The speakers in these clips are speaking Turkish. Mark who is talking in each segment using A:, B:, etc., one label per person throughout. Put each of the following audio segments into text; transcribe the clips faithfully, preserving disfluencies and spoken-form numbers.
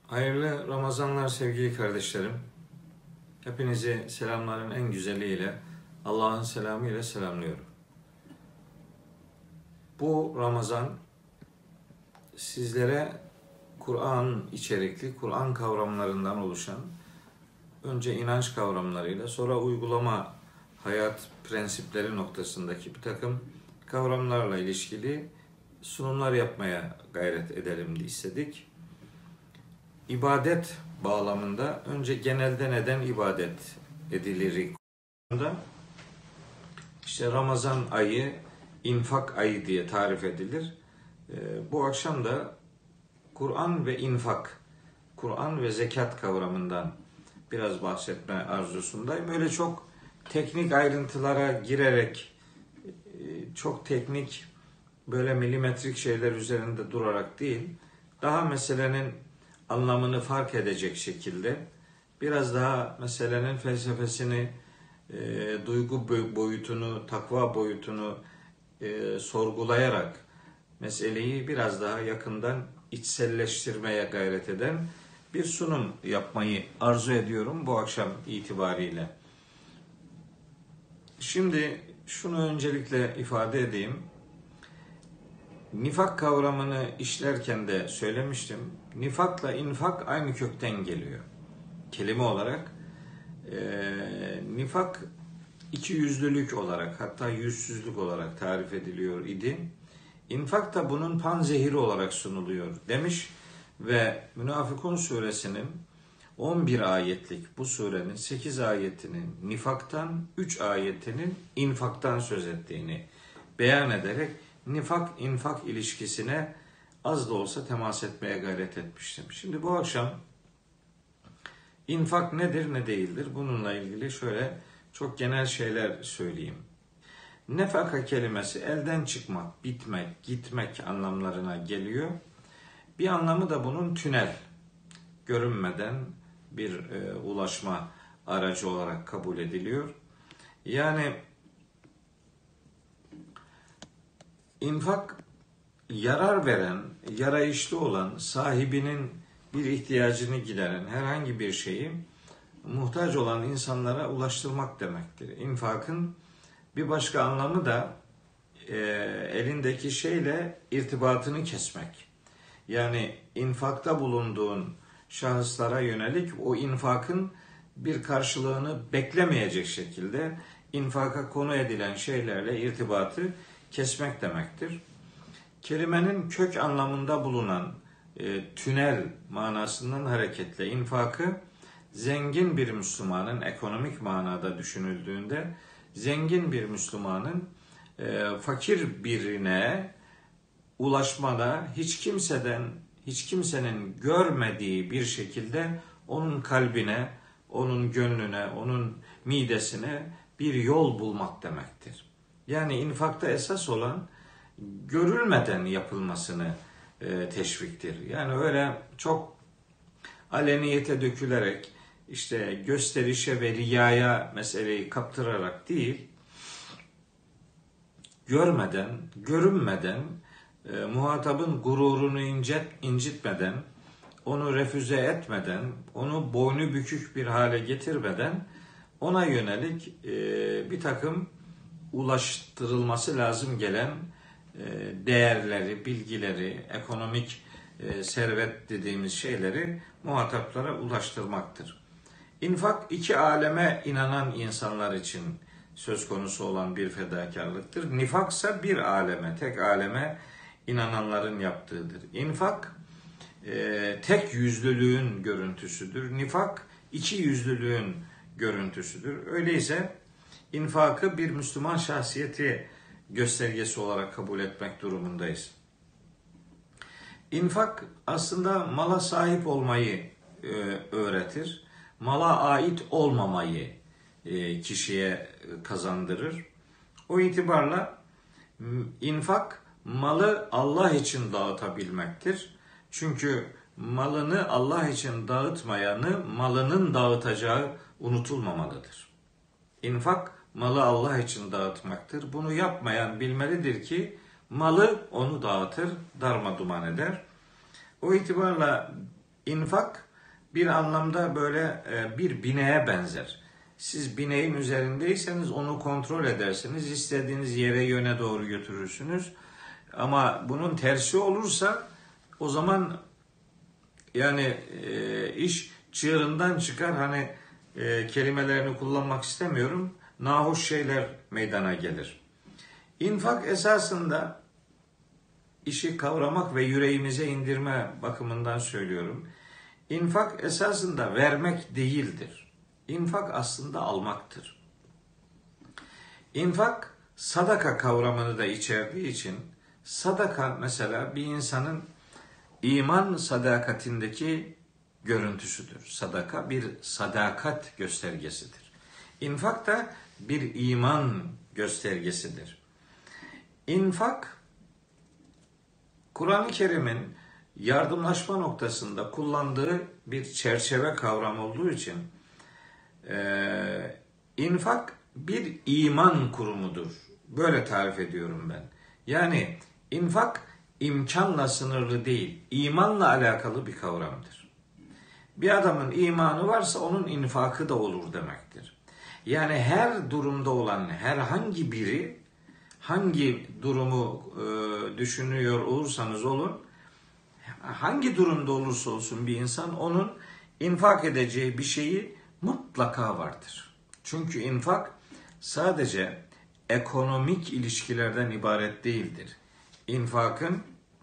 A: Hayırlı Ramazanlar sevgili kardeşlerim. Hepinizi selamların en güzeliyle, Allah'ın selamı ile selamlıyorum. Bu Ramazan sizlere Kur'an içerikli, Kur'an kavramlarından oluşan, önce inanç kavramlarıyla, sonra uygulama hayat prensipleri noktasındaki bir takım kavramlarla ilişkili sunumlar yapmaya gayret edelim diye istedik. İbadet bağlamında önce genelde neden ibadet edilir? İşte Ramazan ayı infak ayı diye tarif edilir. Bu akşam da Kur'an ve infak, Kur'an ve zekat kavramından biraz bahsetme arzusundayım. Öyle çok teknik ayrıntılara girerek, çok teknik böyle milimetrik şeyler üzerinde durarak değil, daha meselenin anlamını fark edecek şekilde biraz daha meselenin felsefesini, e, duygu boyutunu, takva boyutunu e, sorgulayarak meseleyi biraz daha yakından içselleştirmeye gayret eden bir sunum yapmayı arzu ediyorum bu akşam itibariyle. Şimdi şunu öncelikle ifade edeyim. Nifak kavramını işlerken de söylemiştim. Nifakla infak aynı kökten geliyor. Kelime olarak e, nifak iki yüzlülük olarak, hatta yüzsüzlük olarak tarif ediliyor idi. İnfak da bunun panzehiri olarak sunuluyor demiş ve Münafıkun suresinin on bir ayetlik bu surenin sekiz ayetinin nifaktan, üç ayetinin infaktan söz ettiğini beyan ederek nifak infak ilişkisine az da olsa temas etmeye gayret etmiştim. Şimdi bu akşam infak nedir ne değildir bununla ilgili şöyle çok genel şeyler söyleyeyim. Nefaka kelimesi elden çıkmak, bitmek, gitmek anlamlarına geliyor. Bir anlamı da bunun tünel, görünmeden bir e, ulaşma aracı olarak kabul ediliyor. Yani infak yarar veren, yarayışlı olan, sahibinin bir ihtiyacını gideren herhangi bir şeyi muhtaç olan insanlara ulaştırmak demektir. İnfakın bir başka anlamı da e, elindeki şeyle irtibatını kesmek. Yani infakta bulunduğun şahıslara yönelik o infakın bir karşılığını beklemeyecek şekilde infaka konu edilen şeylerle irtibatı kesmek demektir. Kelimenin kök anlamında bulunan e, tünel manasından hareketle infakı zengin bir Müslümanın ekonomik manada düşünüldüğünde zengin bir Müslümanın e, fakir birine ulaşmada hiç kimseden hiç kimsenin görmediği bir şekilde onun kalbine, onun gönlüne, onun midesine bir yol bulmak demektir. Yani infakta esas olan görülmeden yapılmasını e, teşviktir. Yani öyle çok aleniyete dökülerek işte gösterişe ve riyaya meseleyi kaptırarak değil, görmeden, görünmeden, e, muhatabın gururunu incit, incitmeden, onu refüze etmeden, onu boynu bükük bir hale getirmeden ona yönelik e, bir takım ulaştırılması lazım gelen e, değerleri, bilgileri, ekonomik e, servet dediğimiz şeyleri muhataplara ulaştırmaktır. İnfak iki aleme inanan insanlar için söz konusu olan bir fedakarlıktır. Nifaksa bir aleme, tek aleme inananların yaptığıdır. İnfak e, tek yüzlülüğün görüntüsüdür. Nifak iki yüzlülüğün görüntüsüdür. Öyleyse infakı bir Müslüman şahsiyeti göstergesi olarak kabul etmek durumundayız. İnfak aslında mala sahip olmayı e, öğretir. Mala ait olmamayı e, kişiye kazandırır. O itibarla infak malı Allah için dağıtabilmektir. Çünkü malını Allah için dağıtmayanı malının dağıtacağı unutulmamalıdır. İnfak malı Allah için dağıtmaktır. Bunu yapmayan bilmelidir ki malı onu dağıtır, darmaduman eder. O itibarla infak bir anlamda böyle e, bir bineğe benzer. Siz bineğin üzerindeyseniz onu kontrol edersiniz. İstediğiniz yere, yöne doğru götürürsünüz. Ama bunun tersi olursa o zaman yani e, iş çığırından çıkar. Hani e, kelimelerini kullanmak istemiyorum. Nahoş şeyler meydana gelir. İnfak esasında işi kavramak ve yüreğimize indirme bakımından söylüyorum. İnfak esasında vermek değildir. İnfak aslında almaktır. İnfak sadaka kavramını da içerdiği için sadaka mesela bir insanın iman sadakatindeki görüntüsüdür. Sadaka bir sadakat göstergesidir. İnfak da bir iman göstergesidir. İnfak, Kur'an-ı Kerim'in yardımlaşma noktasında kullandığı bir çerçeve kavramı olduğu için e, infak bir iman kurumudur. Böyle tarif ediyorum ben. Yani infak imkanla sınırlı değil, imanla alakalı bir kavramdır. Bir adamın imanı varsa onun infakı da olur demektir. Yani her durumda olan herhangi biri, hangi durumu e, düşünüyor olursanız olun, hangi durumda olursa olsun bir insan onun infak edeceği bir şeyi mutlaka vardır. Çünkü infak sadece ekonomik ilişkilerden ibaret değildir. İnfakın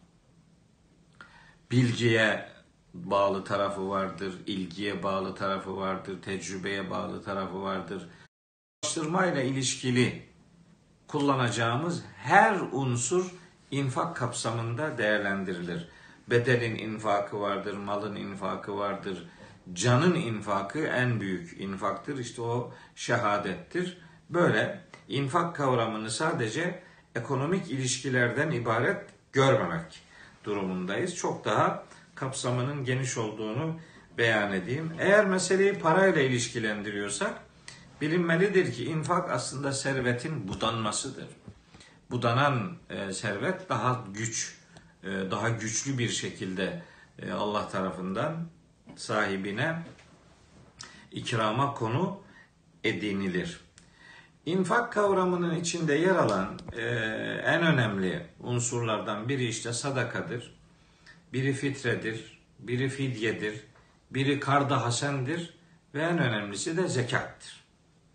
A: bilgiye bağlı tarafı vardır, ilgiye bağlı tarafı vardır, tecrübeye bağlı tarafı vardır. Araştırmayla ilişkili kullanacağımız her unsur infak kapsamında değerlendirilir. Bedenin infakı vardır, malın infakı vardır. Canın infakı en büyük infaktır. İşte o şehadettir. Böyle infak kavramını sadece ekonomik ilişkilerden ibaret görmemek durumundayız. Çok daha kapsamının geniş olduğunu beyan edeyim. Eğer meseleyi parayla ilişkilendiriyorsak bilinmelidir ki infak aslında servetin budanmasıdır. Budanan e, servet daha güç, e, daha güçlü bir şekilde e, Allah tarafından sahibine ikrama konu edinilir. İnfak kavramının içinde yer alan e, en önemli unsurlardan biri işte sadakadır, biri fitredir, biri fidyedir, biri kard-ı hasendir ve en önemlisi de zekattır.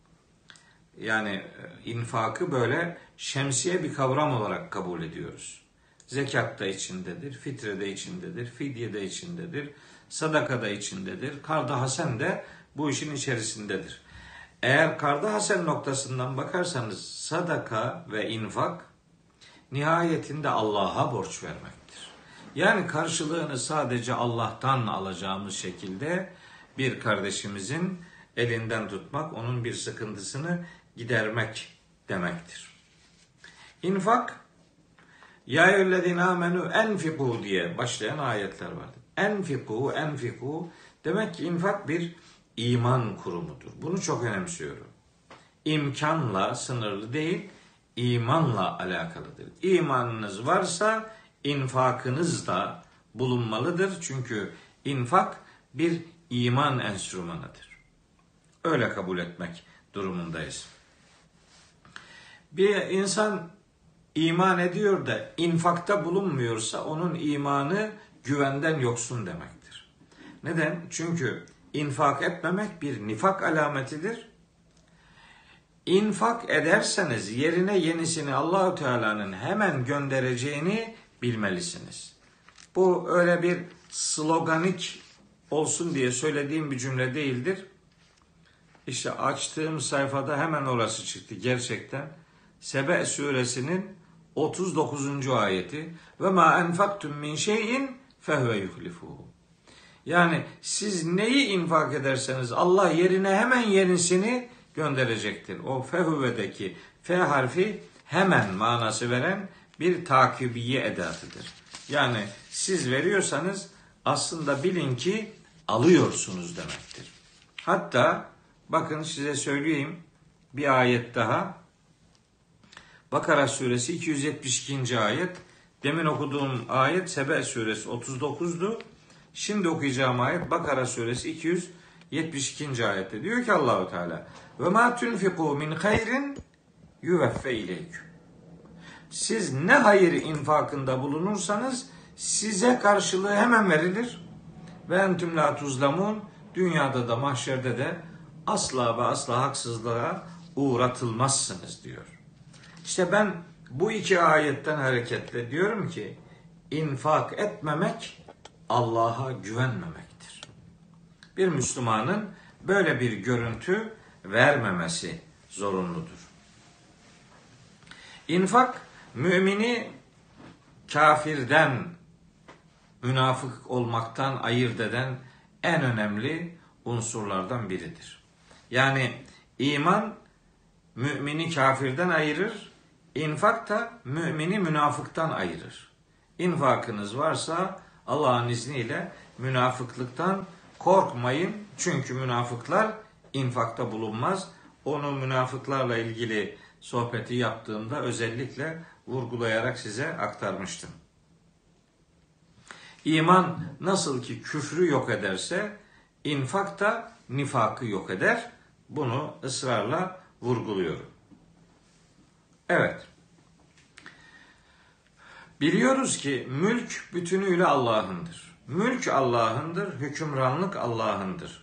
A: Yani infakı böyle şemsiye bir kavram olarak kabul ediyoruz. Zekat da içindedir, fitre de içindedir, fidye de içindedir, sadaka da içindedir, kard-ı hasen de bu işin içerisindedir. Eğer kard-ı hasen noktasından bakarsanız sadaka ve infak nihayetinde Allah'a borç vermektir. Yani karşılığını sadece Allah'tan alacağımız şekilde bir kardeşimizin elinden tutmak, onun bir sıkıntısını gidermek demektir. İnfak, ya eyyühellezine amenu enfiku diye başlayan ayetler vardır. Enfiku, enfiku demek ki infak bir iman kurumudur. Bunu çok önemsiyorum. İmkanla sınırlı değil, imanla alakalıdır. İmanınız varsa infakınız da bulunmalıdır. Çünkü infak bir iman enstrümanıdır. Öyle kabul etmek durumundayız. Bir insan iman ediyor da infakta bulunmuyorsa onun imanı güvenden yoksun demektir. Neden? Çünkü infak etmemek bir nifak alametidir. İnfak ederseniz yerine yenisini Allahu Teala'nın hemen göndereceğini bilmelisiniz. Bu öyle bir sloganik olsun diye söylediğim bir cümle değildir. İşte açtığım sayfada hemen orası çıktı gerçekten. Sebe suresinin otuz dokuzuncu ayeti ve ma enfaktum min şeyin fehuve yuhlifuhu. Yani siz neyi infak ederseniz Allah yerine hemen yenisini gönderecektir. O fehuvedeki fe harfi hemen manası veren bir takibiye edatıdır. Yani siz veriyorsanız aslında bilin ki alıyorsunuz demektir. Hatta bakın size söyleyeyim bir ayet daha. Bakara suresi iki yüz yetmiş ikinci ayet. Demin okuduğum ayet Sebe suresi otuz dokuzdu. Şimdi okuyacağım ayet Bakara suresi iki yüz yetmiş ikinci ayette. Diyor ki Allahu Teala: "Ve ma tunfiku min hayrin yuveffe ileyküm." Siz ne hayır infakında bulunursanız size karşılığı hemen verilir. Ve entüm la tuzlamun, dünyada da mahşerde de asla ve asla haksızlığa uğratılmazsınız diyor. İşte ben bu iki ayetten hareketle diyorum ki infak etmemek Allah'a güvenmemektir. Bir Müslümanın böyle bir görüntü vermemesi zorunludur. İnfak mümini kafirden, münafık olmaktan ayırt eden en önemli unsurlardan biridir. Yani iman mümini kafirden ayırır, infak da mümini münafıktan ayırır. İnfakınız varsa Allah'ın izniyle münafıklıktan korkmayın. Çünkü münafıklar infakta bulunmaz. Onu münafıklarla ilgili sohbeti yaptığımda özellikle vurgulayarak size aktarmıştım. İman nasıl ki küfrü yok ederse infak da nifakı yok eder. Bunu ısrarla vurguluyorum. Evet. Biliyoruz ki mülk bütünüyle Allah'ındır. Mülk Allah'ındır, hükümranlık Allah'ındır.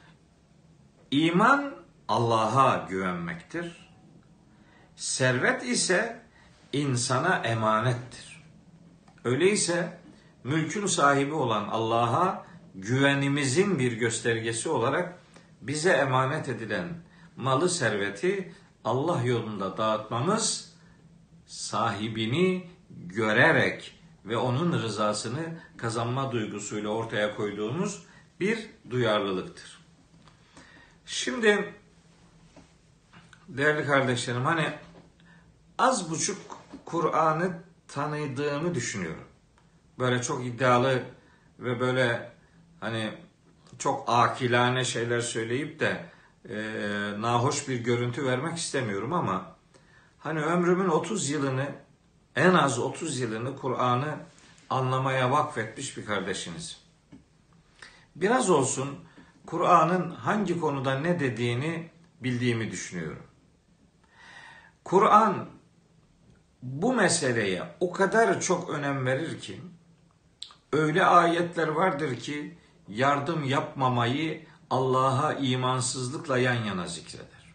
A: İman Allah'a güvenmektir. Servet ise insana emanettir. Öyleyse mülkün sahibi olan Allah'a güvenimizin bir göstergesi olarak bize emanet edilen malı serveti Allah yolunda dağıtmamız, sahibini görerek ve onun rızasını kazanma duygusuyla ortaya koyduğumuz bir duyarlılıktır. Şimdi değerli kardeşlerim, hani az buçuk Kur'an'ı tanıdığımı düşünüyorum. Böyle çok iddialı ve böyle hani çok akilane şeyler söyleyip de e, nahoş bir görüntü vermek istemiyorum ama hani ömrümün otuz yılını, en az otuz yılını Kur'an'ı anlamaya vakfetmiş bir kardeşiniz. Biraz olsun Kur'an'ın hangi konuda ne dediğini bildiğimi düşünüyorum. Kur'an bu meseleye o kadar çok önem verir ki, öyle ayetler vardır ki yardım yapmamayı Allah'a imansızlıkla yan yana zikreder.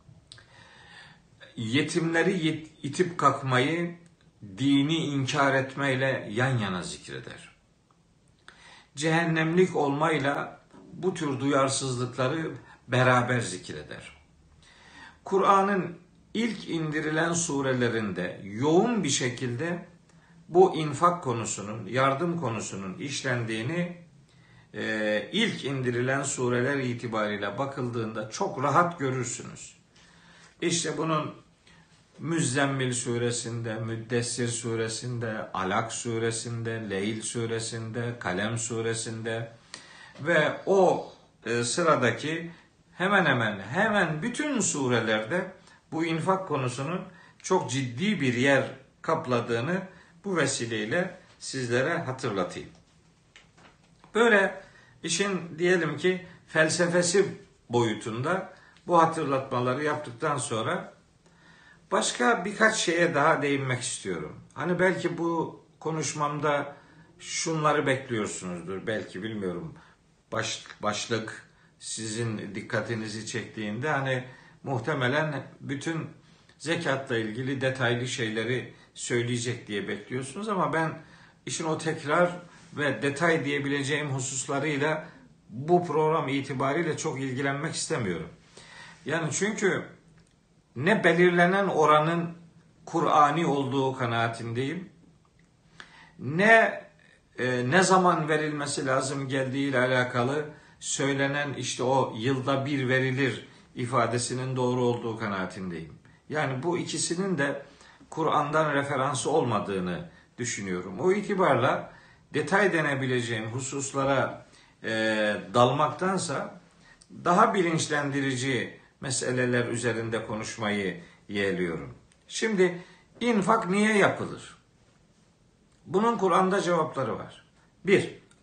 A: Yetimleri itip kalkmayı dini inkar etmeyle yan yana zikreder. Cehennemlik olmayla bu tür duyarsızlıkları beraber zikreder. Kur'an'ın ilk indirilen surelerinde yoğun bir şekilde bu infak konusunun, yardım konusunun işlendiğini e, ilk indirilen sureler itibariyle bakıldığında çok rahat görürsünüz. İşte bunun Müzzemmil suresinde, Müddessir suresinde, Alak suresinde, Leyl suresinde, Kalem suresinde ve o e, sıradaki hemen hemen hemen bütün surelerde bu infak konusunun çok ciddi bir yer kapladığını bu vesileyle sizlere hatırlatayım. Böyle işin diyelim ki felsefesi boyutunda bu hatırlatmaları yaptıktan sonra başka birkaç şeye daha değinmek istiyorum. Hani belki bu konuşmamda şunları bekliyorsunuzdur, belki bilmiyorum. Baş, başlık sizin dikkatinizi çektiğinde hani muhtemelen bütün zekatla ilgili detaylı şeyleri söyleyecek diye bekliyorsunuz ama ben işin o tekrar ve detay diyebileceğim hususlarıyla bu program itibariyle çok ilgilenmek istemiyorum. Yani çünkü ne belirlenen oranın Kur'ani olduğu kanaatindeyim, ne e, ne zaman verilmesi lazım geldiği ile alakalı söylenen işte o yılda bir verilir ifadesinin doğru olduğu kanaatindeyim. Yani bu ikisinin de Kur'an'dan referansı olmadığını düşünüyorum. O itibarla detay denebileceğim hususlara e, dalmaktansa daha bilinçlendirici meseleler üzerinde konuşmayı yeğliyorum. Şimdi infak niye yapılır? Bunun Kur'an'da cevapları var. Bir,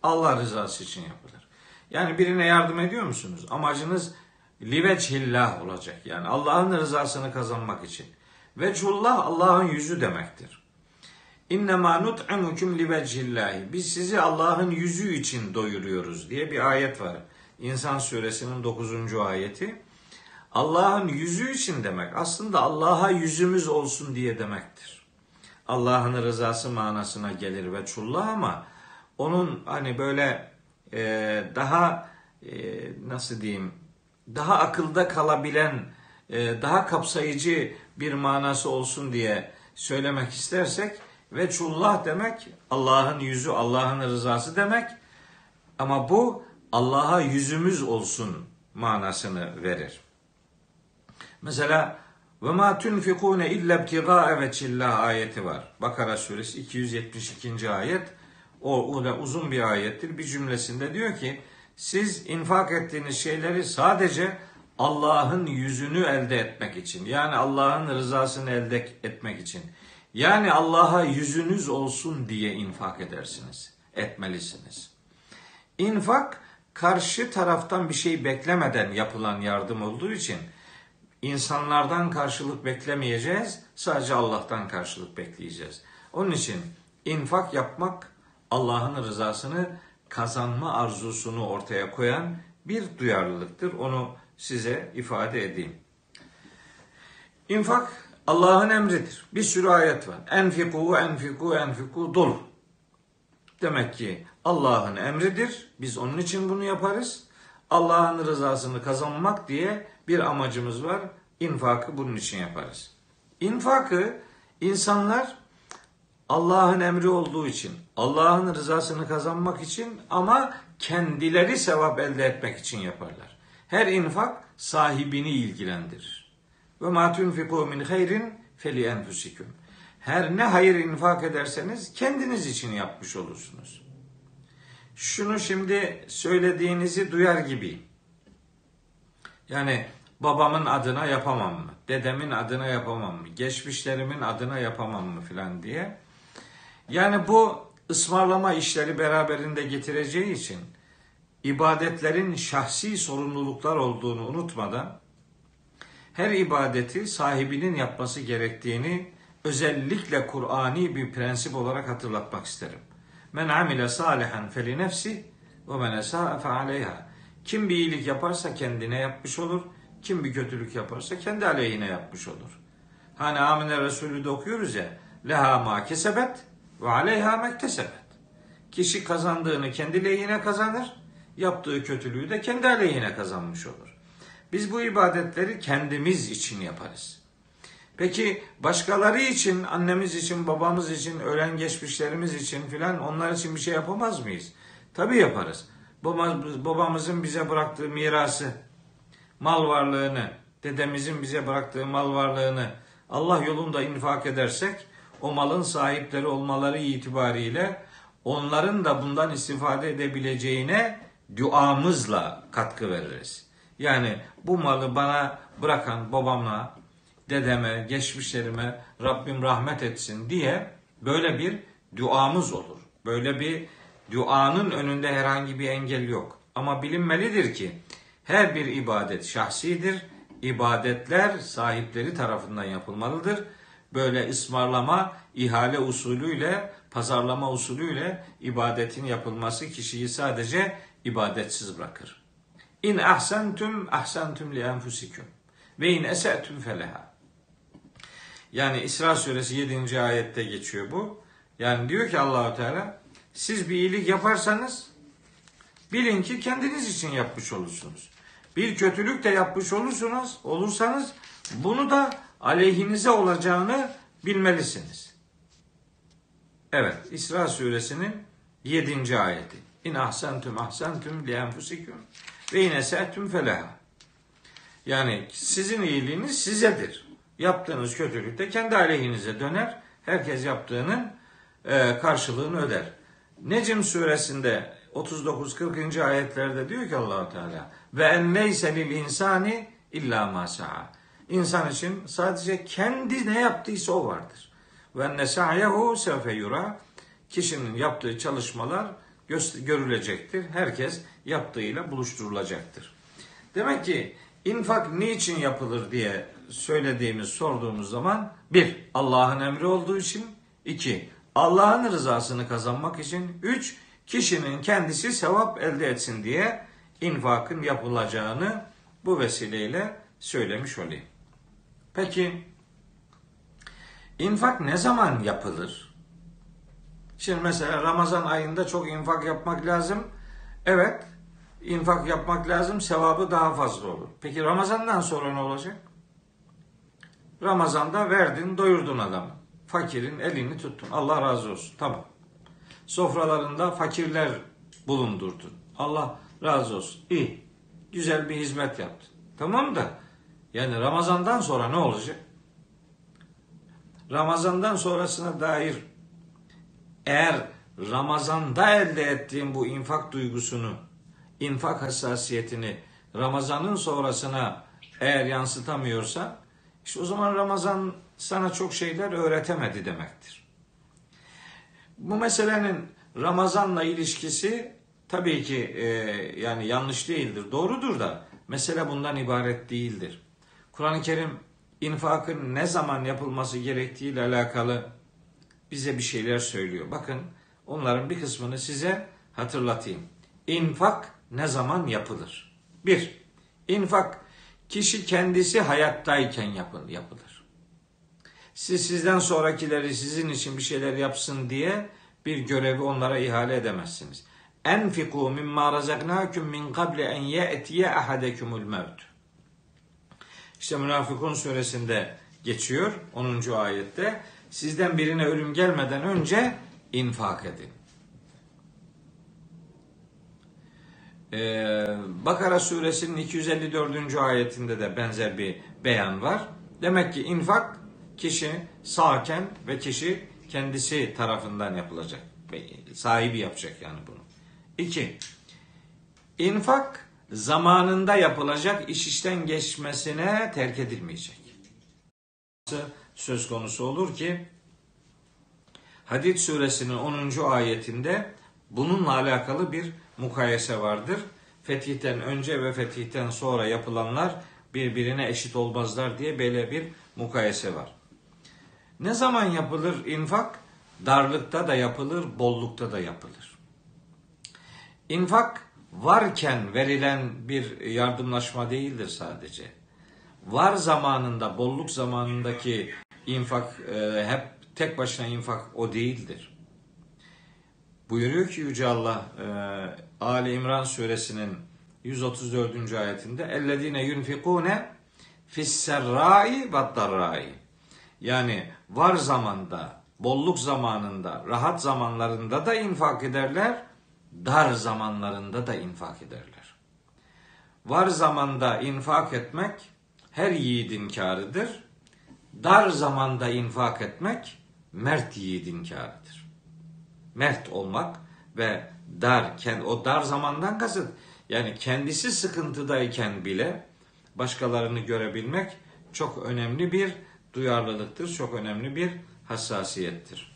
A: Allah rızası için yapılır. Yani birine yardım ediyor musunuz? Amacınız liveçhillah olacak. Yani Allah'ın rızasını kazanmak için. Veçhullah Allah'ın yüzü demektir. İnnemâ nut'imukum liveçhillahi. Biz sizi Allah'ın yüzü için doyuruyoruz diye bir ayet var. İnsan suresinin dokuzuncu ayeti. Allah'ın yüzü için demek aslında Allah'a yüzümüz olsun diye demektir. Allah'ın rızası manasına gelir veçhullah ama onun hani böyle e, daha e, nasıl diyeyim daha akılda kalabilen e, daha kapsayıcı bir manası olsun diye söylemek istersek veçhullah demek Allah'ın yüzü, Allah'ın rızası demek ama bu Allah'a yüzümüz olsun manasını verir. Mesela ve ma tunfikune illa ibtigaa veçillah ayeti var. Bakara suresi iki yüz yetmiş ikinci ayet. O, o da uzun bir ayettir. Bir cümlesinde diyor ki siz infak ettiğiniz şeyleri sadece Allah'ın yüzünü elde etmek için, yani Allah'ın rızasını elde etmek için, yani Allah'a yüzünüz olsun diye infak edersiniz, etmelisiniz. İnfak karşı taraftan bir şey beklemeden yapılan yardım olduğu için insanlardan karşılık beklemeyeceğiz, sadece Allah'tan karşılık bekleyeceğiz. Onun için infak yapmak Allah'ın rızasını kazanma arzusunu ortaya koyan bir duyarlılıktır. Onu size ifade edeyim. İnfak Allah'ın emridir. Bir sürü ayet var. Enfiku, enfiku, enfiku, dolu. Demek ki Allah'ın emridir. Biz onun için bunu yaparız. Allah'ın rızasını kazanmak diye bir amacımız var. İnfakı bunun için yaparız. İnfakı insanlar Allah'ın emri olduğu için, Allah'ın rızasını kazanmak için ama kendileri sevap elde etmek için yaparlar. Her infak sahibini ilgilendirir. Ve ma tunfiku min hayrin feli enfusikum. Her ne hayır infak ederseniz kendiniz için yapmış olursunuz. Şunu şimdi söylediğinizi duyar gibi. Yani babamın adına yapamam mı? Dedemin adına yapamam mı? Geçmişlerimin adına yapamam mı filan diye. Yani bu ısmarlama işleri beraberinde getireceği için ibadetlerin şahsi sorumluluklar olduğunu unutmadan her ibadeti sahibinin yapması gerektiğini özellikle Kur'ani bir prensip olarak hatırlatmak isterim. Men amile salihan feli nefsi ve men esa'a fe aleyha. Kim bir iyilik yaparsa kendine yapmış olur. Kim bir kötülük yaparsa kendi aleyhine yapmış olur. Hani Amine Resulü'de okuyoruz ya. Leha ma kesebet ve aleyha mektesebet. Kişi kazandığını kendi lehine kazanır. Yaptığı kötülüğü de kendi aleyhine kazanmış olur. Biz bu ibadetleri kendimiz için yaparız. Peki başkaları için, annemiz için, babamız için, ölen geçmişlerimiz için filan onlar için bir şey yapamaz mıyız? Tabii yaparız. Babamızın bize bıraktığı mirası, mal varlığını, dedemizin bize bıraktığı mal varlığını Allah yolunda infak edersek o malın sahipleri olmaları itibariyle onların da bundan istifade edebileceğine duamızla katkı veririz. Yani bu malı bana bırakan babamla, dedeme, geçmişlerime Rabbim rahmet etsin diye böyle bir duamız olur. Böyle bir duanın önünde herhangi bir engel yok. Ama bilinmelidir ki her bir ibadet şahsidir. İbadetler sahipleri tarafından yapılmalıdır. Böyle ısmarlama, ihale usulüyle, pazarlama usulüyle ibadetin yapılması kişiyi sadece ibadetsiz bırakır. İn ahsentum ahsentum li enfusikum ve in ese'tum feleha. Yani İsra suresi yedinci ayette geçiyor bu. Yani diyor ki Allahu Teala siz bir iyilik yaparsanız bilin ki kendiniz için yapmış olursunuz. Bir kötülük de yapmış olursunuz, olursanız bunu da aleyhinize olacağını bilmelisiniz. Evet, İsra suresinin yedinci ayeti. İn ahsentum ahsentum li enfusikum ve in ese'tum feleha. Yani sizin iyiliğiniz sizedir. Yaptığınız kötülük de kendi aleyhinize döner. Herkes yaptığının e, karşılığını öder. Necm suresinde otuz dokuz kırkıncı ayetlerde diyor ki Allah-u Teala ve en leyse lil insani illa ma sa'a. İnsan için sadece kendi ne yaptıysa o vardır. Ve enne sa'yehu sevfe yura. Kişinin yaptığı çalışmalar görülecektir. Herkes yaptığıyla buluşturulacaktır. Demek ki infak niçin yapılır diye söylediğimiz, sorduğumuz zaman bir, Allah'ın emri olduğu için, iki, Allah'ın rızasını kazanmak için, üç, kişinin kendisi sevap elde etsin diye infakın yapılacağını bu vesileyle söylemiş olayım. Peki infak ne zaman yapılır? Şimdi mesela Ramazan ayında çok infak yapmak lazım. Evet, infak yapmak lazım, sevabı daha fazla olur. Peki Ramazan'dan sonra ne olacak? Ramazan'da verdin, doyurdun adamı. Fakirin elini tuttun. Allah razı olsun. Tamam. Sofralarında fakirler bulundurdun. Allah razı olsun. İyi. Güzel bir hizmet yaptın. Tamam da yani Ramazan'dan sonra ne olacak? Ramazan'dan sonrasına dair eğer Ramazan'da elde ettiğin bu infak duygusunu, infak hassasiyetini Ramazan'ın sonrasına eğer yansıtamıyorsa, işte o zaman Ramazan sana çok şeyler öğretemedi demektir. Bu meselenin Ramazan'la ilişkisi tabii ki e, yani yanlış değildir, doğrudur da mesele bundan ibaret değildir. Kur'an-ı Kerim infakın ne zaman yapılması gerektiğiyle alakalı bize bir şeyler söylüyor. Bakın onların bir kısmını size hatırlatayım. İnfak ne zaman yapılır? Bir, infak kişi kendisi hayattayken yapılır. Siz sizden sonrakileri sizin için bir şeyler yapsın diye bir görevi onlara ihale edemezsiniz. Enfiku mimma razaknakum min qabli en ye'tiye ahadekumul mevt. İşte Münafıkun suresinde geçiyor onuncu ayette. Sizden birine ölüm gelmeden önce infak edin. Ee, Bakara suresinin iki yüz elli dördüncü ayetinde de benzer bir beyan var. Demek ki infak kişi sağken ve kişi kendisi tarafından yapılacak. Sahibi yapacak yani bunu. İki, infak zamanında yapılacak, iş işten geçmesine terk edilmeyecek. Söz konusu olur ki Hadid suresinin onuncu ayetinde bununla alakalı bir mukayese vardır. Fetihten önce ve fetihten sonra yapılanlar birbirine eşit olmazlar diye böyle bir mukayese var. Ne zaman yapılır infak? Darlıkta da yapılır, bollukta da yapılır. İnfak varken verilen bir yardımlaşma değildir sadece. Var zamanında, bolluk zamanındaki infak e, hep tek başına infak o değildir. Buyuruyor ki Yüce Allah e, Ali İmran suresinin yüz otuz dördüncü ayetinde اَلَّذ۪ينَ يُنْفِقُونَ فِي السَّرَّاءِ وَالضَّرَّاءِ. Yani var zamanda, bolluk zamanında, rahat zamanlarında da infak ederler, dar zamanlarında da infak ederler. Var zamanda infak etmek her yiğidin kârıdır. Dar zamanda infak etmek mert yiğidin kârıdır. Mert olmak ve dar, o dar zamandan kasıt yani kendisi sıkıntıdayken bile başkalarını görebilmek çok önemli bir duyarlılıktır, çok önemli bir hassasiyettir.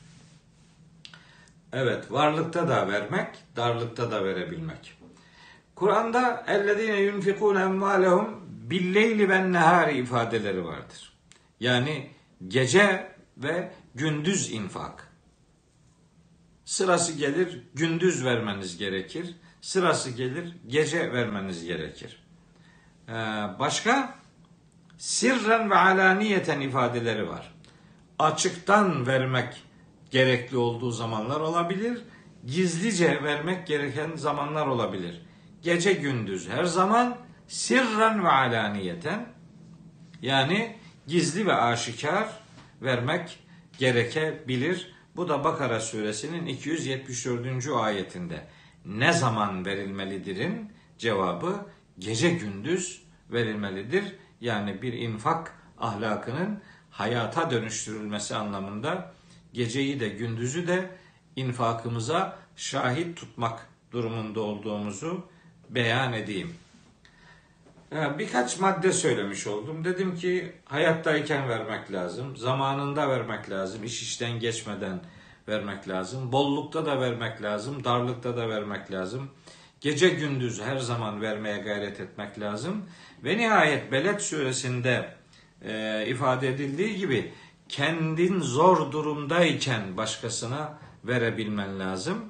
A: Evet, varlıkta da vermek, darlıkta da verebilmek. Kur'an'da ellezine yunfikun emvalehum billeyli ve nehari ifadeleri vardır. Yani gece ve gündüz infak. Sırası gelir gündüz vermeniz gerekir. Sırası gelir gece vermeniz gerekir. Ee, başka sirren ve alaniyeten ifadeleri var. Açıktan vermek gerekli olduğu zamanlar olabilir. Gizlice vermek gereken zamanlar olabilir. Gece gündüz her zaman sirren ve alaniyeten yani gizli ve aşikar vermek gerekebilir. Bu da Bakara suresinin iki yüz yetmiş dördüncü ayetinde ne zaman verilmelidir'in cevabı gece gündüz verilmelidir. Yani bir infak ahlakının hayata dönüştürülmesi anlamında geceyi de gündüzü de infakımıza şahit tutmak durumunda olduğumuzu beyan edeyim. Birkaç madde söylemiş oldum. Dedim ki hayattayken vermek lazım, zamanında vermek lazım, iş işten geçmeden vermek lazım. Bollukta da vermek lazım. Darlıkta da vermek lazım. Gece gündüz her zaman vermeye gayret etmek lazım. Ve nihayet Beled suresinde e, ifade edildiği gibi kendin zor durumdayken başkasına verebilmen lazım.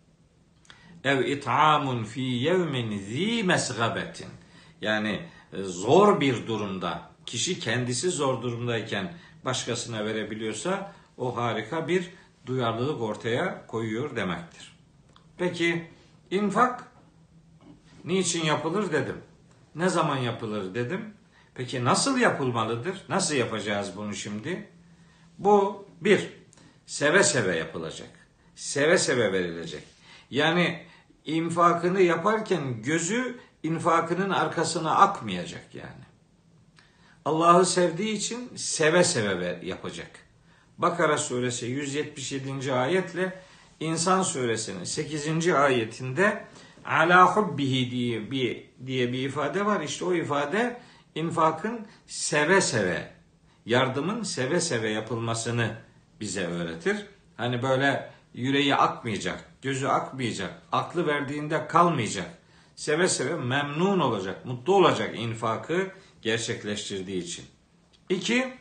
A: Ev it'amun fi yevmin zi mesgabetin. Yani zor bir durumda, kişi kendisi zor durumdayken başkasına verebiliyorsa o harika bir duyarlılık ortaya koyuyor demektir. Peki infak niçin yapılır dedim. Ne zaman yapılır dedim. Peki nasıl yapılmalıdır? Nasıl yapacağız bunu şimdi? Bu bir, seve seve yapılacak. Seve seve verilecek. Yani infakını yaparken gözü infakının arkasına akmayacak yani. Allah'ı sevdiği için seve seve yapacak. Bakara suresi yüz yetmiş yedinci ayetle İnsan suresinin sekizinci ayetinde ala hubbihi diye bir, diye bir ifade var. İşte o ifade infakın seve seve, yardımın seve seve yapılmasını bize öğretir. Hani böyle yüreği akmayacak, gözü akmayacak, aklı verdiğinde kalmayacak. Seve seve memnun olacak, mutlu olacak infakı gerçekleştirdiği için. İki,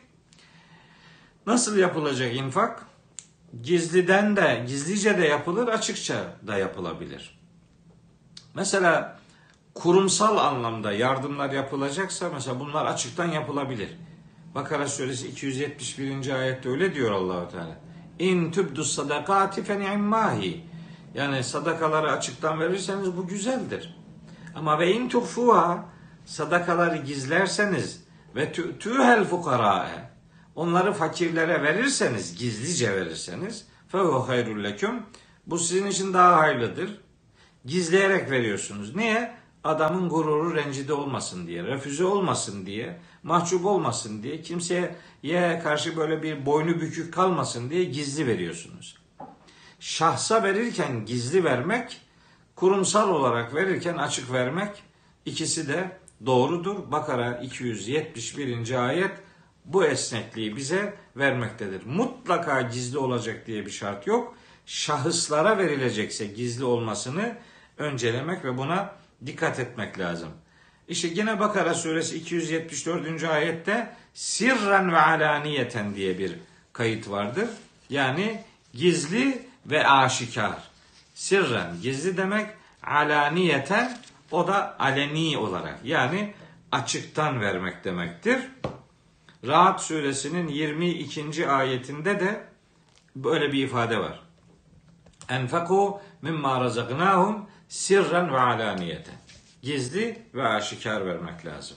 A: nasıl yapılacak infak? Gizliden de, gizlice de yapılır, açıkça da yapılabilir. Mesela kurumsal anlamda yardımlar yapılacaksa mesela bunlar açıktan yapılabilir. Bakara suresi iki yüz yetmiş birinci ayette öyle diyor Allah-u Teala. İn tübdü sadakati fe ni'mahi. Yani sadakaları açıktan verirseniz bu güzeldir. Ama ve in tuhfuha, sadakaları gizlerseniz ve tü'tühel fukara'e, onları fakirlere verirseniz, gizlice verirseniz fehu hayrul leküm, bu sizin için daha hayırlıdır. Gizleyerek veriyorsunuz. Niye? Adamın gururu rencide olmasın diye, refüze olmasın diye, mahcup olmasın diye, kimseye karşı böyle bir boynu bükük kalmasın diye gizli veriyorsunuz. Şahsa verirken gizli vermek, kurumsal olarak verirken açık vermek, ikisi de doğrudur. Bakara iki yüz yetmiş birinci ayet bu esnekliği bize vermektedir. Mutlaka gizli olacak diye bir şart yok. Şahıslara verilecekse gizli olmasını öncelemek ve buna dikkat etmek lazım. İşte yine Bakara suresi iki yüz yetmiş dördüncü ayette sirran ve alaniyeten diye bir kayıt vardır. Yani gizli ve aşikar. Sirran gizli demek, alaniyeten o da aleni olarak yani açıktan vermek demektir. Ra'd suresinin yirmi ikinci ayetinde de böyle bir ifade var. Enfeku mimma razaknahum sirran ve alaniyeten. Gizli ve aşikar vermek lazım.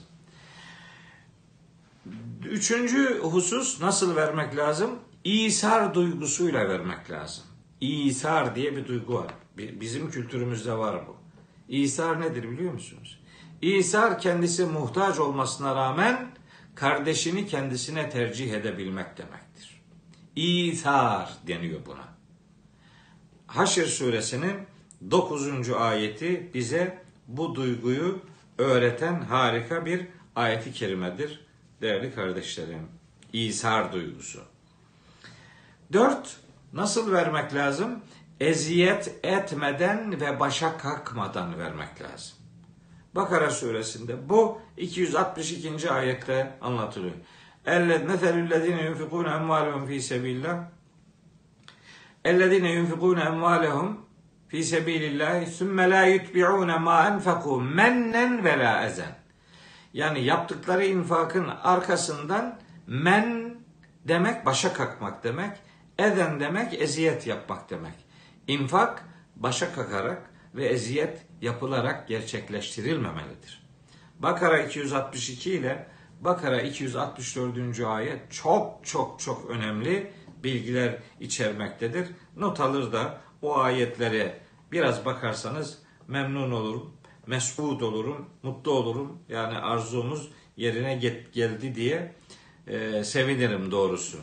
A: Üçüncü husus, nasıl vermek lazım? İsar duygusuyla vermek lazım. İsar diye bir duygu var. Bizim kültürümüzde var bu. İsar nedir biliyor musunuz? İsar kendisi muhtaç olmasına rağmen kardeşini kendisine tercih edebilmek demektir. İsar deniyor buna. Haşr suresinin dokuzuncu ayeti bize bu duyguyu öğreten harika bir ayeti kerimedir değerli kardeşlerim. İsar duygusu. Dört, nasıl vermek lazım? Eziyet etmeden ve başa kalkmadan vermek lazım. Bakara suresinde bu iki yüz altmış ikinci ayette anlatılıyor. Ellezîne meselüllezîne yunfikûne emvâlehum fî sebîlillah. Ellezîne yunfikûne emvâlehum fî sebîlillâhi sümme lâ yutbi'ûne mâ enfekû mennen ve lâ ezen. Yani yaptıkları infakın arkasından men demek başa kalkmak demek, eden demek eziyet yapmak demek. İnfak başa kalkarak ve eziyet yapılarak gerçekleştirilmemelidir. Bakara iki yüz altmış iki ile Bakara iki yüz altmış dördüncü ayet çok çok çok önemli bilgiler içermektedir. Not alır da o ayetlere biraz bakarsanız memnun olurum, mes'ud olurum, mutlu olurum. Yani arzumuz yerine geldi diye e, sevinirim doğrusu.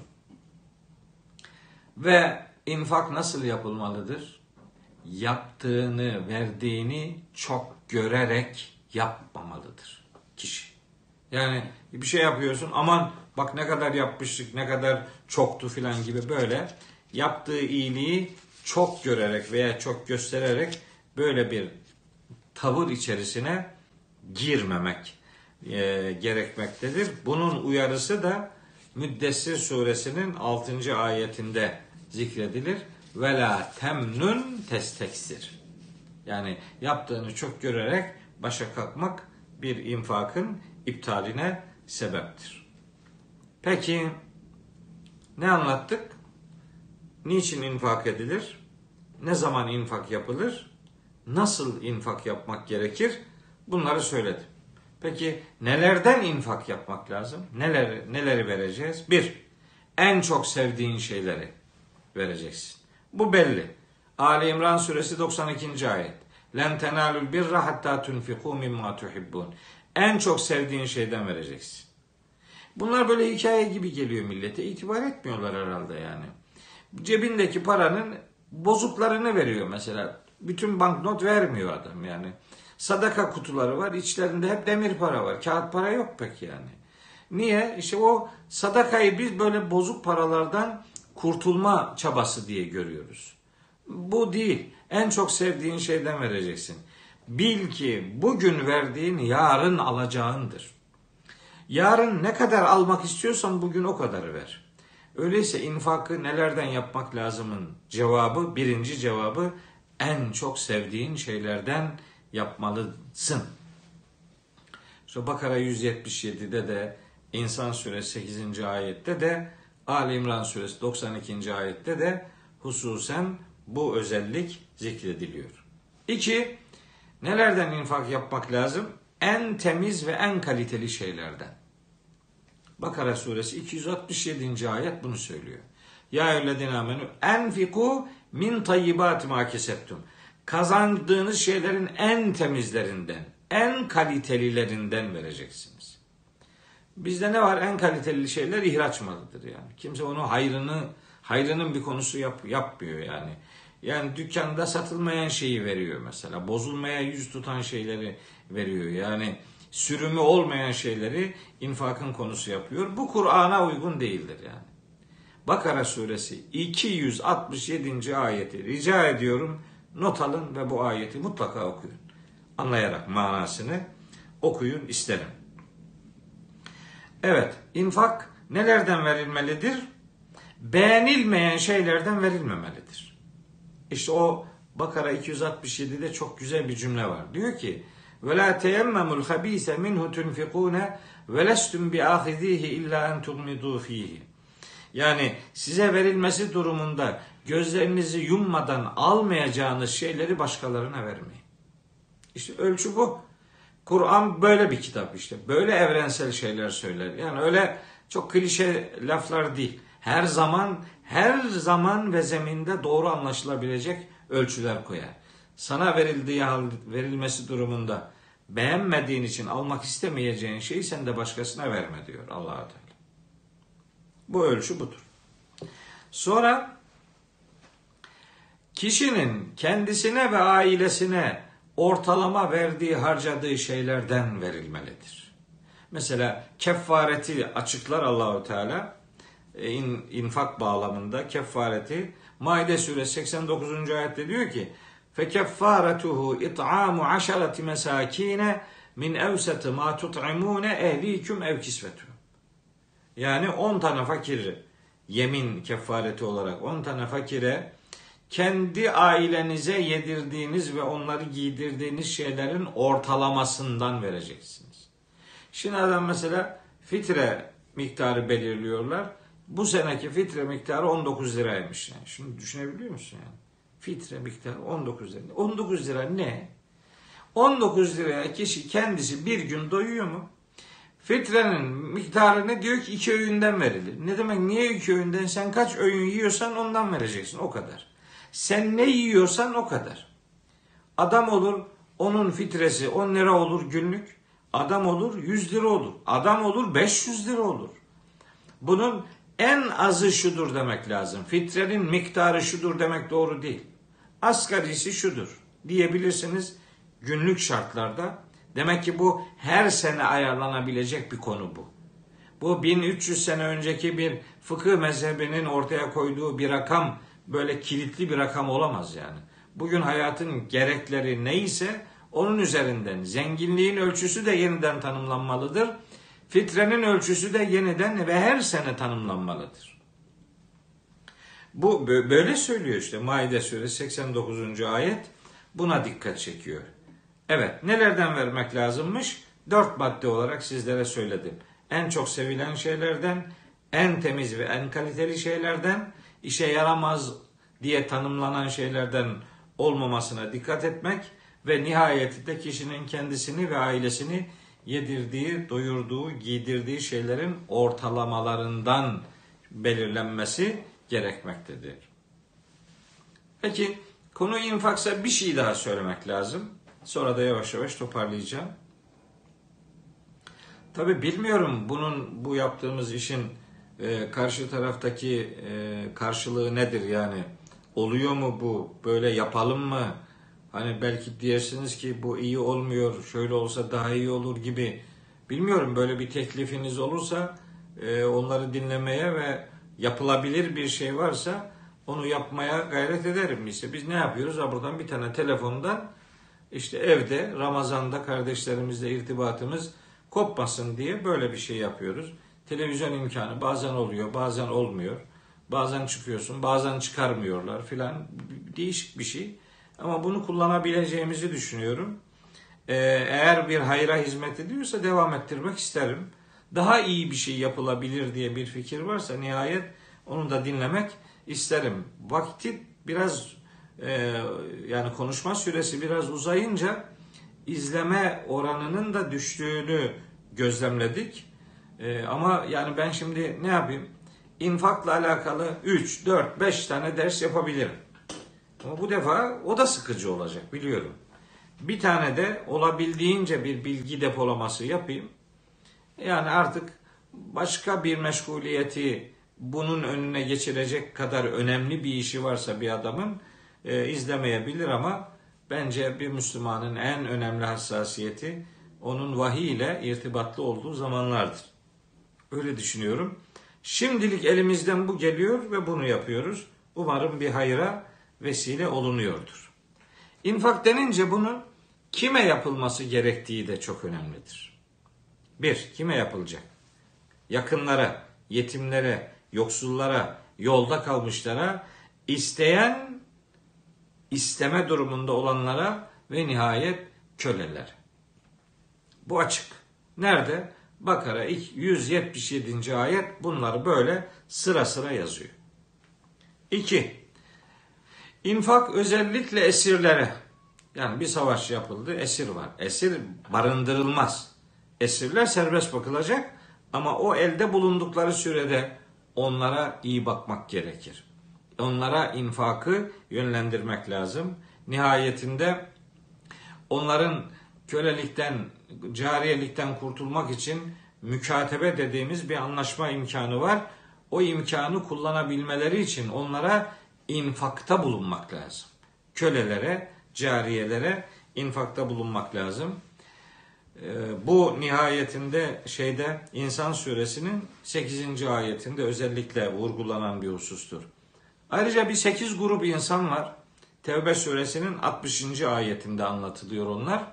A: Ve infak nasıl yapılmalıdır? Yaptığını, verdiğini çok görerek yapmamalıdır kişi. Yani bir şey yapıyorsun, aman bak ne kadar yapmıştık, ne kadar çoktu filan gibi böyle yaptığı iyiliği çok görerek veya çok göstererek böyle bir tavır içerisine girmemek e, gerekmektedir. Bunun uyarısı da Müddessir suresinin altıncı ayetinde zikredilir. Ve la temnun testeksir. Yani yaptığını çok görerek başa kalkmak bir infakın iptaline sebeptir. Peki ne anlattık? Niçin infak edilir? Ne zaman infak yapılır? Nasıl infak yapmak gerekir? Bunları söyledim. Peki nelerden infak yapmak lazım? Neleri, neleri vereceğiz? Bir, en çok sevdiğin şeyleri vereceksin. Bu belli. Ali İmran suresi doksan ikinci ayet. Len tenalul birra hatta tunfiku mimma tuhibbun. En çok sevdiğin şeyden vereceksin. Bunlar böyle hikaye gibi geliyor millete. İtibar etmiyorlar herhalde yani. Cebindeki paranın bozuklarını veriyor mesela. Bütün banknot vermiyor adam yani. Sadaka kutuları var. İçlerinde hep demir para var. Kağıt para yok pek yani. Niye? İşte o sadakayı biz böyle bozuk paralardan kurtulma çabası diye görüyoruz. Bu değil. En çok sevdiğin şeyden vereceksin. Bil ki bugün verdiğin yarın alacağındır. Yarın ne kadar almak istiyorsan bugün o kadar ver. Öyleyse infakı nelerden yapmak lazımın cevabı, birinci cevabı en çok sevdiğin şeylerden yapmalısın. İşte Bakara yüz yetmiş yedide de, İnsan suresi sekizinci ayette de, Ali İmran suresi doksan ikinci ayette de hususen bu özellik zikrediliyor. İki, nelerden infak yapmak lazım? En temiz ve en kaliteli şeylerden. Bakara suresi iki yüz altmış yedinci ayet bunu söylüyor. Ya eyyühellezine amenu enfiku min tayyibati ma kesebtum. Kazandığınız şeylerin en temizlerinden, en kalitelilerinden vereceksiniz. Bizde ne var? En kaliteli şeyler ihraç malıdır yani. Kimse onu hayrını, hayrının bir konusu yap, yapmıyor yani. Yani dükkanda satılmayan şeyi veriyor mesela. Bozulmaya yüz tutan şeyleri veriyor. Yani sürümü olmayan şeyleri infakın konusu yapıyor. Bu Kur'an'a uygun değildir yani. Bakara suresi iki yüz altmış yedinci ayeti rica ediyorum not alın ve bu ayeti mutlaka okuyun. Anlayarak manasını okuyun isterim. Evet, infak nelerden verilmelidir? Beğenilmeyen şeylerden verilmemelidir. İşte o Bakara iki yüz altmış yedide çok güzel bir cümle var. Diyor ki: "Ve la teyemmemul habise minhu tunfikune ve lestum bi'ahizihi illa en tugmidu fihi." Yani size verilmesi durumunda gözlerinizi yummadan almayacağınız şeyleri başkalarına vermeyin. İşte ölçü bu. Kur'an böyle bir kitap işte. Böyle evrensel şeyler söyler. Yani öyle çok klişe laflar değil. Her zaman, her zaman ve zeminde doğru anlaşılabilecek ölçüler koyar. Sana verildiği verilmesi durumunda beğenmediğin için almak istemeyeceğin şeyi sen de başkasına verme diyor Allah-u Teala. Bu ölçü budur. Sonra kişinin kendisine ve ailesine ortalama verdiği, harcadığı şeylerden verilmelidir. Mesela kefareti açıklar Allah-u Teala in, infak bağlamında kefareti Maide suresi seksen dokuzuncu ayette diyor ki: "Fekeffaretuhu it'amu aşarati mesakine min evseti ma tut'imune ehliküm ev kisvetu." Yani on tane fakir yemin kefareti olarak on tane fakire kendi ailenize yedirdiğiniz ve onları giydirdiğiniz şeylerin ortalamasından vereceksiniz. Şimdi adam mesela fitre miktarı belirliyorlar. Bu seneki fitre miktarı on dokuz liraymış yani. Şimdi düşünebiliyor musun yani? Fitre miktarı on dokuz lira. on dokuz lira ne? on dokuz liraya kişi kendisi bir gün doyuyor mu? Fitrenin miktarı ne diyor ki iki öğünden verilir. Ne demek niye iki öğünden? Sen kaç öğün yiyorsan ondan vereceksin o kadar. Sen ne yiyorsan o kadar. Adam olur onun fitresi on lira olur günlük. Adam olur yüz lira olur. Adam olur beş yüz lira olur. Bunun en azı şudur demek lazım. Fitrenin miktarı şudur demek doğru değil. Asgarisi şudur diyebilirsiniz günlük şartlarda. Demek ki bu her sene ayarlanabilecek bir konu bu. Bu bin üç yüz sene önceki bir fıkıh mezhebinin ortaya koyduğu bir rakam böyle kilitli bir rakam olamaz yani. Bugün hayatın gerekleri neyse onun üzerinden zenginliğin ölçüsü de yeniden tanımlanmalıdır. Fitrenin ölçüsü de yeniden ve her sene tanımlanmalıdır. Bu böyle söylüyor işte Maide suresi seksen dokuzuncu ayet buna dikkat çekiyor. Evet, nelerden vermek lazımmış? Dört madde olarak sizlere söyledim. En çok sevilen şeylerden, en temiz ve en kaliteli şeylerden, işe yaramaz diye tanımlanan şeylerden olmamasına dikkat etmek ve nihayetinde kişinin kendisini ve ailesini yedirdiği, doyurduğu, giydirdiği şeylerin ortalamalarından belirlenmesi gerekmektedir. Peki konu infaksa bir şey daha söylemek lazım. Sonra da yavaş yavaş toparlayacağım. Tabii bilmiyorum bunun bu yaptığımız işin e, karşı taraftaki e, karşılığı nedir yani? Oluyor mu bu? Böyle yapalım mı? Hani belki diyersiniz ki bu iyi olmuyor, şöyle olsa daha iyi olur gibi. Bilmiyorum, böyle bir teklifiniz olursa e, onları dinlemeye ve yapılabilir bir şey varsa onu yapmaya gayret ederim. İşte biz ne yapıyoruz? Ha, buradan bir tane telefondan işte evde Ramazan'da kardeşlerimizle irtibatımız kopmasın diye böyle bir şey yapıyoruz. Televizyon imkanı bazen oluyor, bazen olmuyor. Bazen çıkıyorsun, bazen çıkarmıyorlar filan. Değişik bir şey. Ama bunu kullanabileceğimizi düşünüyorum. Ee, eğer bir hayra hizmet ediyorsa devam ettirmek isterim. Daha iyi bir şey yapılabilir diye bir fikir varsa nihayet onu da dinlemek isterim. Vakti biraz e, yani konuşma süresi biraz uzayınca izleme oranının da düştüğünü gözlemledik. E, ama yani ben şimdi ne yapayım? İnfakla alakalı üç, dört, beş tane ders yapabilirim. Ama bu defa o da sıkıcı olacak biliyorum. Bir tane de olabildiğince bir bilgi depolaması yapayım. Yani artık başka bir meşguliyeti bunun önüne geçirecek kadar önemli bir işi varsa bir adamın e, izlemeyebilir ama bence bir Müslümanın en önemli hassasiyeti onun vahiy ile irtibatlı olduğu zamanlardır. Öyle düşünüyorum. Şimdilik elimizden bu geliyor ve bunu yapıyoruz. Umarım bir hayra vesile olunuyordur. İnfak denince bunun kime yapılması gerektiği de çok önemlidir. Bir, kime yapılacak? Yakınlara, yetimlere, yoksullara, yolda kalmışlara, isteyen, isteme durumunda olanlara ve nihayet kölelere. Bu açık. Nerede? Bakara yüz yetmiş yedinci ayet bunları böyle sıra sıra yazıyor. İki, infak özellikle esirlere. Yani bir savaş yapıldı, esir var. Esir barındırılmaz. Esirler serbest bakılacak ama o elde bulundukları sürede onlara iyi bakmak gerekir. Onlara infakı yönlendirmek lazım. Nihayetinde onların kölelikten, cariyelikten kurtulmak için mükatebe dediğimiz bir anlaşma imkanı var. O imkanı kullanabilmeleri için onlara infakta bulunmak lazım. Kölelere, cariyelere infakta bulunmak lazım. Bu nihayetinde şeyde İnsan suresinin sekizinci ayetinde özellikle vurgulanan bir husustur. Ayrıca bir sekiz grup insan var. Tevbe suresinin altmışıncı ayetinde anlatılıyor onlar.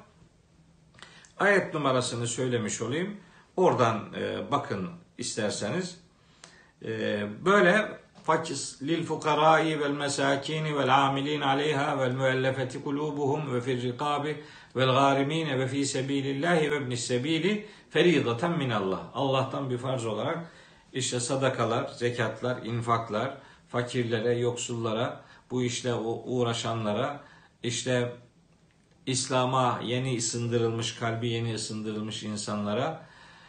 A: Ayet numarasını söylemiş olayım. Oradan e, bakın isterseniz. E, böyle fakis lil fukarai vel mesakini vel amilin aleyha vel müellefeti kulubuhum ve fir rikabi vel garimin ve fi sebilillahi ve ibnis sebili feridaten minallah. Allah'tan bir farz olarak işte sadakalar, zekatlar, infaklar, fakirlere, yoksullara, bu işle uğraşanlara, işte İslam'a yeni ısındırılmış, kalbi yeni ısındırılmış insanlara,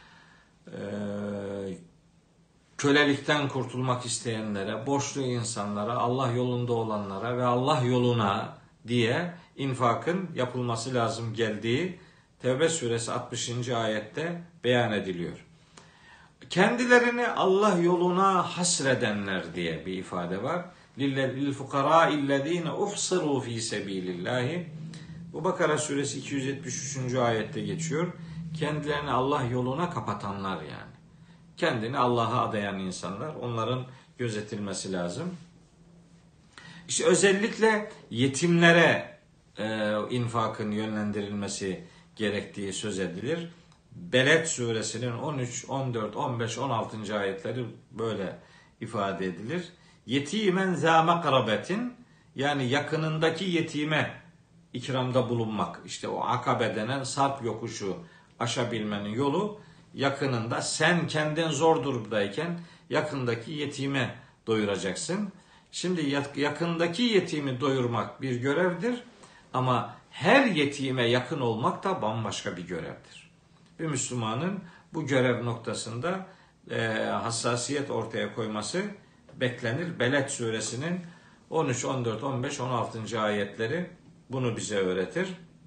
A: kölelikten kurtulmak isteyenlere, borçlu insanlara, Allah yolunda olanlara ve Allah yoluna diye infakın yapılması lazım geldiği Tevbe suresi altmışıncı ayette beyan ediliyor. Kendilerini Allah yoluna hasredenler diye bir ifade var. Lil fukarâ illezîne uhsirû fî sebîlillâhi. Bu Bakara suresi iki yüz yetmiş üçüncü ayette geçiyor. Kendilerini Allah yoluna kapatanlar yani. kendini Allah'a adayan insanlar. Onların gözetilmesi lazım. İşte özellikle yetimlere e, infakın yönlendirilmesi gerektiği söz edilir. Beled suresinin on üç, on dört, on beş, on altıncı ayetleri böyle ifade edilir. Yetimen zâ mekrabetin, yani yakınındaki yetime ikramda bulunmak. İşte o akabe denen sarp yokuşu aşabilmenin yolu, yakınında sen kendin zor durumdayken yakındaki yetime doyuracaksın. Şimdi yakındaki yetimi doyurmak bir görevdir ama her yetime yakın olmak da bambaşka bir görevdir. Bir Müslümanın bu görev noktasında e, hassasiyet ortaya koyması beklenir. Beled suresinin on üç, on dört, on beş, on altıncı ayetleri bunu bize öğretir.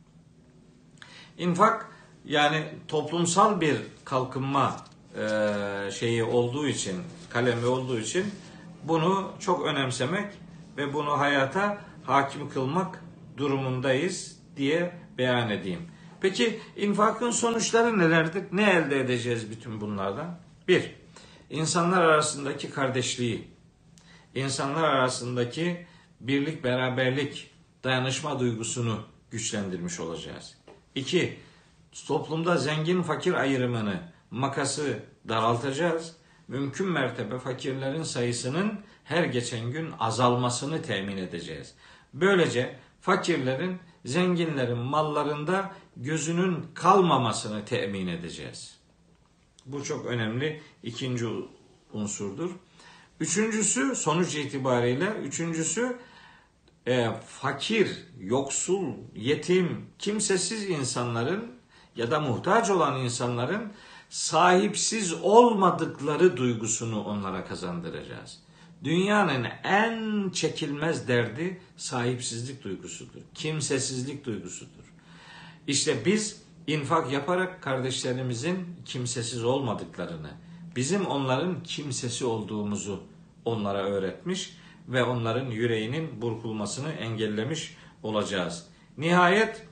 A: İnfak, yani toplumsal bir kalkınma e, şeyi olduğu için, kalemi olduğu için bunu çok önemsemek ve bunu hayata hakim kılmak durumundayız diye beyan edeyim. Peki infakın sonuçları nelerdir? Ne elde edeceğiz bütün bunlardan? Bir, insanlar arasındaki kardeşliği, insanlar arasındaki birlik, beraberlik, dayanışma duygusunu güçlendirmiş olacağız. İki, toplumda zengin fakir ayrımını, makası daraltacağız. Mümkün mertebe fakirlerin sayısının her geçen gün azalmasını temin edeceğiz. Böylece fakirlerin, zenginlerin mallarında gözünün kalmamasını temin edeceğiz. Bu çok önemli ikinci unsurdur. Üçüncüsü, sonuç itibariyle üçüncüsü e, fakir, yoksul, yetim, kimsesiz insanların ya da muhtaç olan insanların sahipsiz olmadıkları duygusunu onlara kazandıracağız. Dünyanın en çekilmez derdi sahipsizlik duygusudur. Kimsesizlik duygusudur. İşte biz infak yaparak kardeşlerimizin kimsesiz olmadıklarını, bizim onların kimsesi olduğumuzu onlara öğretmiş ve onların yüreğinin burkulmasını engellemiş olacağız. Nihayet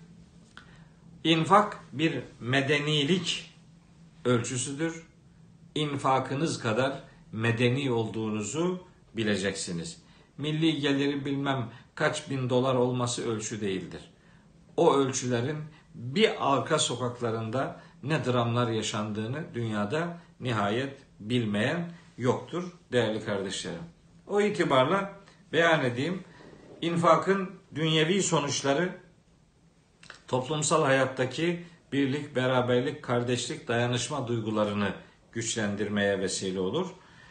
A: infak bir medenilik ölçüsüdür. İnfakınız kadar medeni olduğunuzu bileceksiniz. Milli geliri bilmem kaç bin dolar olması ölçü değildir. O ölçülerin bir arka sokaklarında ne dramlar yaşandığını dünyada nihayet bilmeyen yoktur değerli kardeşlerim. O itibarla beyan edeyim, infakın dünyevi sonuçları toplumsal hayattaki birlik, beraberlik, kardeşlik, dayanışma duygularını güçlendirmeye vesile olur.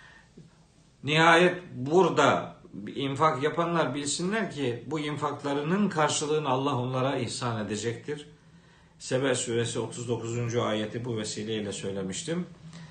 A: Nihayet burada infak yapanlar bilsinler ki bu infaklarının karşılığını Allah onlara ihsan edecektir. Sebe suresi otuz dokuzuncu ayeti bu vesileyle söylemiştim.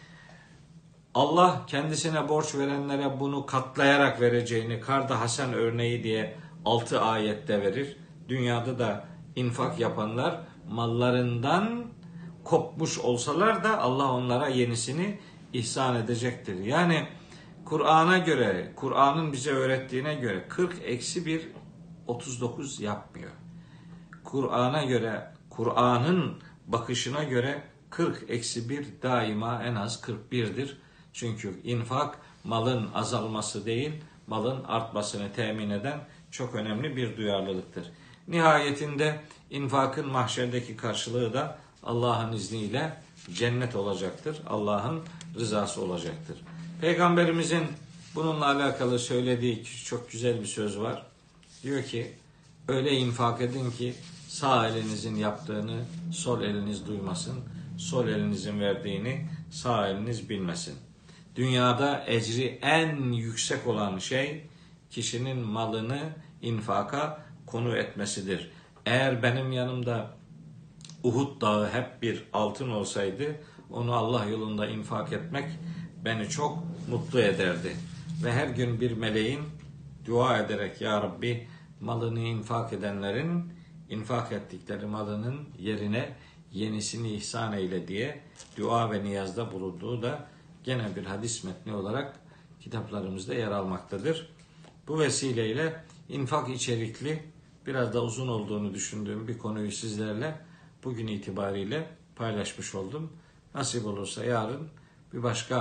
A: Allah kendisine borç verenlere bunu katlayarak vereceğini Karda Hasan örneği diye altı ayette verir. Dünyada da infak yapanlar mallarından kopmuş olsalar da Allah onlara yenisini ihsan edecektir. Yani Kur'an'a göre, Kur'an'ın bize öğrettiğine göre kırk eksi bir otuz dokuz yapmıyor. Kur'an'a göre, Kur'an'ın bakışına göre kırk eksi bir daima en az kırk birdir. Çünkü infak malın azalması değil, malın artmasını temin eden çok önemli bir duyarlılıktır. Nihayetinde infakın mahşerdeki karşılığı da Allah'ın izniyle cennet olacaktır. Allah'ın rızası olacaktır. Peygamberimizin bununla alakalı söylediği çok güzel bir söz var. Diyor ki, öyle infak edin ki sağ elinizin yaptığını sol eliniz duymasın, sol elinizin verdiğini sağ eliniz bilmesin. Dünyada ecri en yüksek olan şey kişinin malını infaka konu etmesidir. Eğer benim yanımda Uhud dağı hep bir altın olsaydı onu Allah yolunda infak etmek beni çok mutlu ederdi. Ve her gün bir meleğin dua ederek ya Rabbi malını infak edenlerin infak ettikleri malının yerine yenisini ihsan eyle diye dua ve niyazda bulunduğu da gene bir hadis metni olarak kitaplarımızda yer almaktadır. Bu vesileyle infak içerikli biraz da uzun olduğunu düşündüğüm bir konuyu sizlerle bugün itibariyle paylaşmış oldum. Nasip olursa yarın bir başka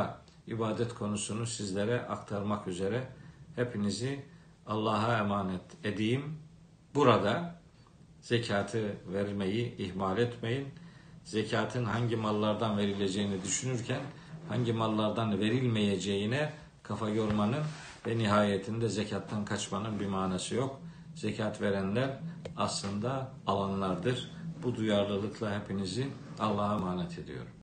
A: ibadet konusunu sizlere aktarmak üzere hepinizi Allah'a emanet edeyim. Burada zekatı vermeyi ihmal etmeyin. Zekatın hangi mallardan verileceğini düşünürken hangi mallardan verilmeyeceğine kafa yormanın ve nihayetinde zekattan kaçmanın bir manası yok. Zekat verenler aslında alanlardır. Bu duyarlılıkla hepinizi Allah'a emanet ediyorum.